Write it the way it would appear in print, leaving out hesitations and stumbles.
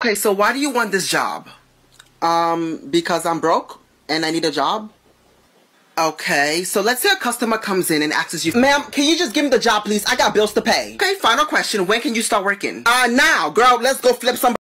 Okay, so why do you want this job? Because I'm broke and I need a job. Okay, so let's say a customer comes in and asks you, Ma'am, can you just give me the job, please? I got bills to pay. Okay, final question. When can you start working? Now, girl, let's go flip some